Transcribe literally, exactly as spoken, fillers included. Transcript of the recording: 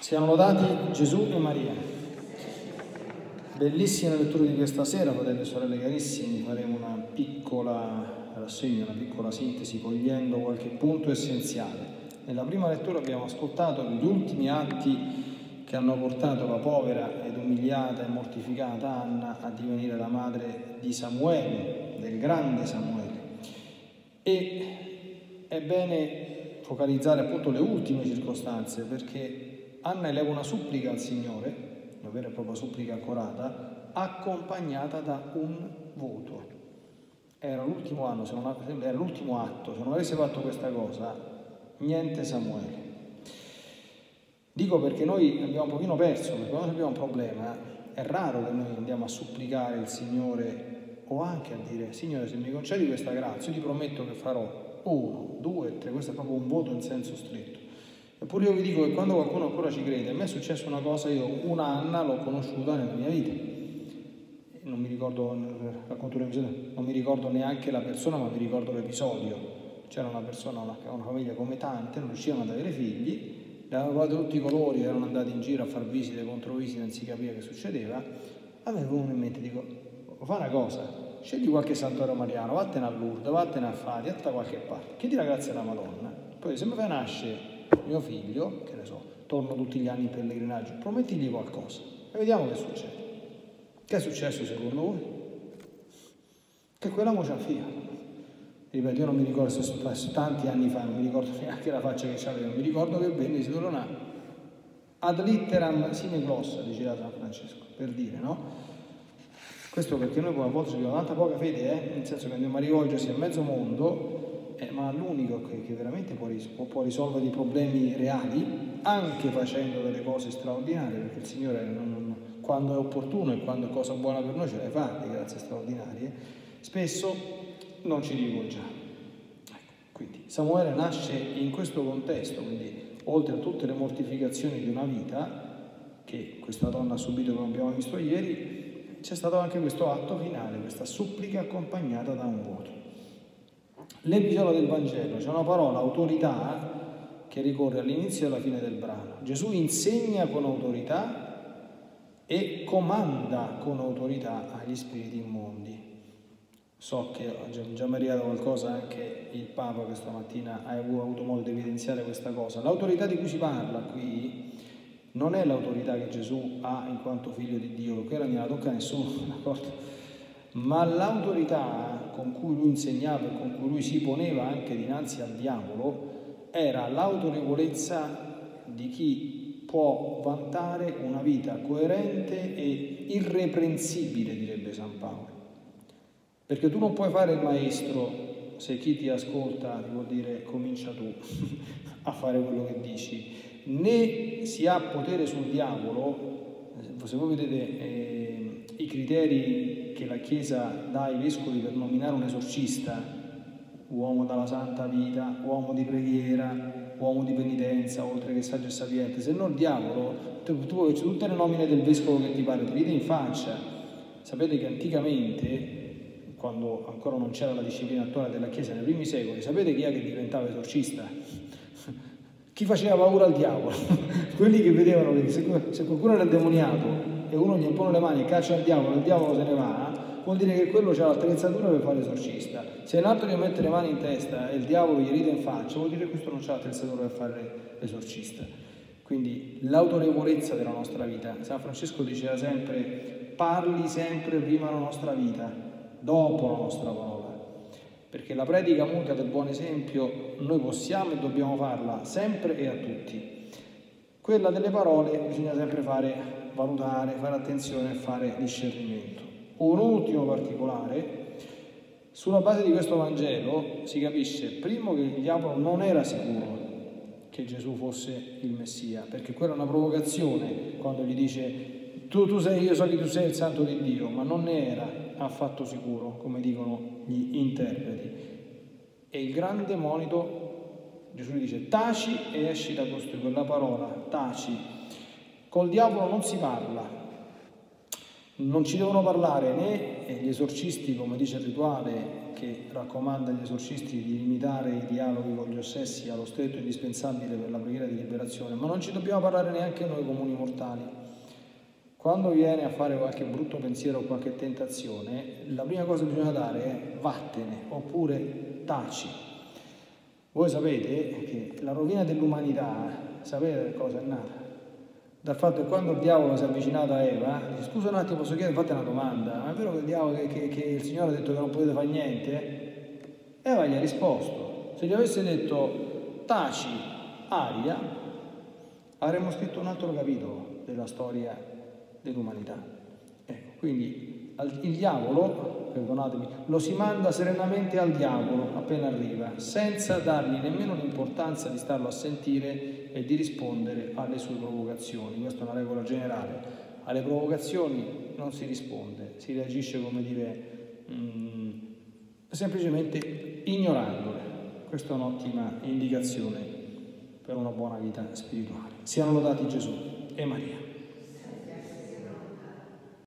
Siano lodati Gesù e Maria. Bellissima lettura di questa sera, fratelli e sorelle carissimi. Faremo una piccola rassegna, una piccola sintesi, cogliendo qualche punto essenziale. Nella prima lettura abbiamo ascoltato gli ultimi atti che hanno portato la povera ed umiliata e mortificata Anna a divenire la madre di Samuele, del grande Samuele. E è bene focalizzare appunto le ultime circostanze, perché Anna eleva una supplica al Signore, una vera e propria supplica accorata, accompagnata da un voto. Era l'ultimo anno, se non, era l'ultimo atto, se non avesse fatto questa cosa, niente Samuele. Dico perché noi abbiamo un pochino perso, perché quando abbiamo un problema, è raro che noi andiamo a supplicare il Signore o anche a dire: Signore, se mi concedi questa grazia, io ti prometto che farò uno, due, tre. Questo è proprio un voto in senso stretto. Eppure io vi dico che quando qualcuno ancora ci crede, a me è successa una cosa, io una Anna l'ho conosciuta nella mia vita. Non mi ricordo, non mi ricordo neanche la persona, ma mi ricordo l'episodio. C'era una persona, una, una famiglia come tante, non riuscivano ad avere figli, le avevano provate tutti i colori, erano andati in giro a far visite, controvisite, non si capiva che succedeva. A me venuto in mente, dico, fa una cosa, scegli qualche santuario mariano, vattene a Lourdes, vattene a Fati, vattene da qualche parte, chiedi la grazia alla Madonna, poi se mi fai nascere mio figlio, che ne so, torno tutti gli anni in pellegrinaggio, promettigli qualcosa e vediamo che succede. Che è successo secondo voi? Che quella mo c'ha figlia. Ripeto, io non mi ricordo se sono tanti anni fa, non mi ricordo neanche la faccia che c'aveva, mi ricordo che venne, si tornò ad litteram sine glossa, diceva San Francesco, per dire, no? Questo perché noi poi a volte abbiamo tanta poca fede, eh? Nel senso che andiamo a rivolgersi a mezzo mondo, Eh, ma l'unico che, che veramente può, può, può risolvere i problemi reali, anche facendo delle cose straordinarie, perché il Signore non, non, quando è opportuno e quando è cosa buona per noi ce le fa, di grazie straordinarie, spesso non ci rivolgiamo. Ecco, quindi Samuele nasce in questo contesto, quindi oltre a tutte le mortificazioni di una vita che questa donna ha subito, come abbiamo visto ieri, c'è stato anche questo atto finale, questa supplica accompagnata da un voto. L'episodio del Vangelo c'è una parola, autorità, che ricorre all'inizio e alla fine del brano. Gesù insegna con autorità e comanda con autorità agli spiriti immondi. So che già mi è arrivato qualcosa, anche il Papa questa mattina ha avuto modo di evidenziare questa cosa. L'autorità di cui si parla qui non è l'autorità che Gesù ha in quanto figlio di Dio, perché quella non la tocca nessuno, d'accordo? Ma l'autorità con cui lui insegnava e con cui lui si poneva anche dinanzi al diavolo era l'autorevolezza di chi può vantare una vita coerente e irreprensibile, direbbe San Paolo. Perché tu non puoi fare il maestro se chi ti ascolta ti vuol dire comincia tu a fare quello che dici, né si ha potere sul diavolo. Se voi vedete eh, i criteri che la Chiesa dà ai vescovi per nominare un esorcista, uomo dalla santa vita, uomo di preghiera, uomo di penitenza, oltre che saggio e sapiente, se no il diavolo, tu, tu c'è tutte le nomine del vescovo che ti pare, ti ride in faccia. Sapete che anticamente, quando ancora non c'era la disciplina attuale della Chiesa nei primi secoli, sapete chi è che diventava esorcista? Chi faceva paura al diavolo? Quelli che vedevano che se, se qualcuno era demoniato e uno gli impone le mani e caccia il diavolo, il diavolo se ne va, vuol dire che quello c'ha l'attrezzatura per fare l'esorcista. Se un altro gli mette le mani in testa e il diavolo gli ride in faccia, vuol dire che questo non c'ha l'attrezzatura per fare l'esorcista. Quindi l'autorevolezza della nostra vita. San Francesco diceva sempre: parli sempre prima la nostra vita, dopo la nostra parola. Perché la predica muta del buon esempio noi possiamo e dobbiamo farla sempre e a tutti. Quella delle parole bisogna sempre fare, valutare, fare attenzione e fare discernimento. Un ultimo particolare: sulla base di questo Vangelo si capisce, primo, che il diavolo non era sicuro che Gesù fosse il Messia, perché quella è una provocazione quando gli dice tu, tu sei, io so che tu sei il santo di Dio, ma non ne era affatto sicuro, come dicono gli interpreti. E il grande monito, Gesù gli dice taci e esci da costui. Quella parola, taci, col diavolo non si parla, non ci devono parlare né gli esorcisti, come dice il rituale, che raccomanda agli esorcisti di limitare i dialoghi con gli ossessi allo stretto indispensabile per la preghiera di liberazione, ma non ci dobbiamo parlare neanche noi comuni mortali. Quando viene a fare qualche brutto pensiero o qualche tentazione, la prima cosa che bisogna dare è vattene, oppure taci. Voi sapete che la rovina dell'umanità, sapete da cosa è nata? Dal fatto che quando il diavolo si è avvicinato a Eva, dice: scusa un attimo, posso chiedere, fate una domanda, ma è vero che il diavolo, che, che, che il Signore ha detto che non potete fare niente? Eva gli ha risposto. Se gli avesse detto taci, aria, avremmo scritto un altro capitolo della storia dell'umanità. Ecco, quindi il diavolo, perdonatemi, lo si manda serenamente al diavolo appena arriva, senza dargli nemmeno l'importanza di starlo a sentire e di rispondere alle sue provocazioni. Questa è una regola generale. Alle provocazioni non si risponde, si reagisce, come dire, mh, semplicemente ignorandole. Questa è un'ottima indicazione per una buona vita spirituale. Siano lodati Gesù e Maria.